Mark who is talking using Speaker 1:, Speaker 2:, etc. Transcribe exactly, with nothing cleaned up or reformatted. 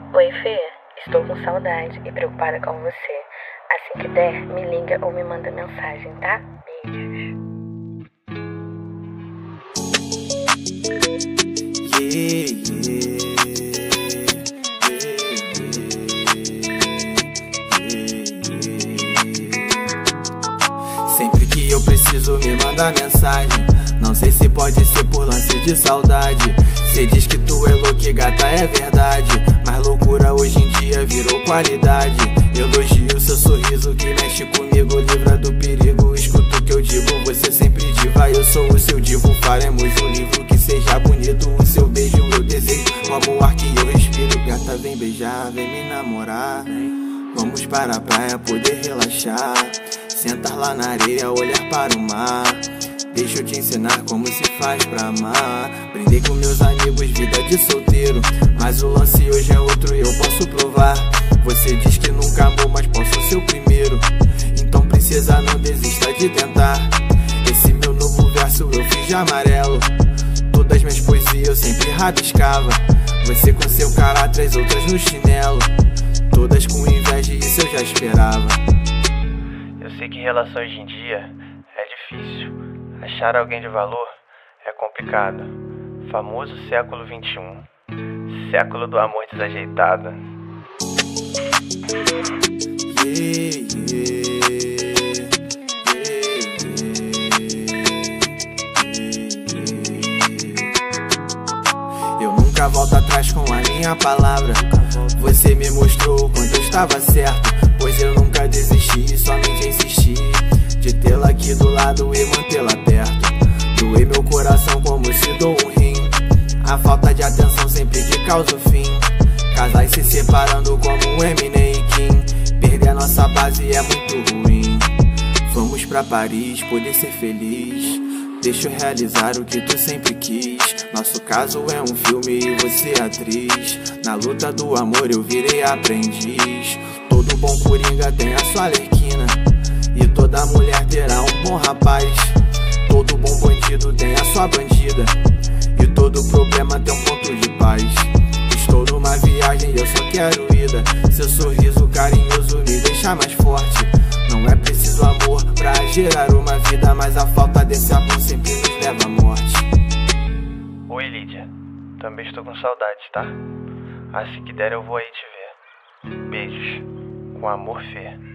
Speaker 1: Oi, Fê. Estou com saudade e preocupada com você. Assim que der, me liga ou me manda mensagem, tá? Beijos.
Speaker 2: Yeah, yeah, yeah. Sempre que eu preciso me manda mensagem. Não sei se pode ser por lance de saudade. Cê diz que tu é louco e gata, é verdade. Mas loucura hoje em dia virou qualidade. Elogio seu sorriso que mexe comigo, livra do perigo. Escuta o que eu digo, você sempre diva. Eu sou o seu divo, faremos um livro que seja bonito. O seu beijo eu desejo, como o ar que eu respiro. Gata, vem beijar, vem me namorar. Vamos para a praia poder relaxar. Sentar lá na areia, olhar para o mar. Deixa eu te ensinar como se faz pra amar. Brindei com meus amigos, vida de solteiro. Mas o lance hoje é outro e eu posso provar. Você diz que nunca amou, mas posso ser o primeiro. Então princesa, não desista de tentar. Esse meu novo verso eu fiz de amarelo. Todas minhas poesias eu sempre rabiscava. Você com seu caráter, as outras no chinelo. Todas com inveja e isso eu já esperava.
Speaker 3: Eu sei que relação hoje em dia é difícil. Achar alguém de valor é complicado. Famoso século vinte e um, século do amor desajeitado.
Speaker 2: Yeah, yeah, yeah. Eu nunca volto atrás com a minha palavra. Você me mostrou quando eu estava certo. Pois eu nunca desisti, somente insisti de tê-la aqui do lado e mantê-la perto. Doei meu coração como se dou um rim. A falta de atenção sempre que causa o fim. Casais se separando como Eminem e Kim. Perder a nossa base é muito ruim. Vamos pra Paris, poder ser feliz. Deixa eu realizar o que tu sempre quis. Nosso caso é um filme e você é atriz. Na luta do amor eu virei aprendiz. Todo bom coringa tem a sua Arlequina. E toda mulher terá um bom rapaz. Todo bom bandido tem a sua bandida. E todo problema tem um ponto de paz. Estou numa viagem e eu só quero ida. Seu sorriso carinhoso me deixa mais forte. Não é preciso amor pra gerar uma vida, mas a falta desse amor sempre nos leva à morte.
Speaker 3: Oi, Lídia. Também estou com saudade, tá? Assim que der eu vou aí te ver. Beijos. Com amor, Fê.